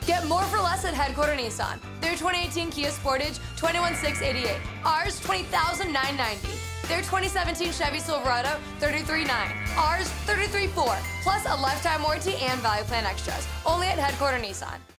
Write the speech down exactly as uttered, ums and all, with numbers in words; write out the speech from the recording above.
Get more for less at Headquarter Nissan. Their twenty eighteen Kia Sportage, twenty-one thousand six hundred eighty-eight dollars. Ours, twenty thousand nine hundred ninety dollars. Their twenty seventeen Chevy Silverado, thirty-three thousand nine hundred dollars. Ours, thirty-three thousand four hundred dollars. Plus a lifetime warranty and value plan extras. Only at Headquarter Nissan.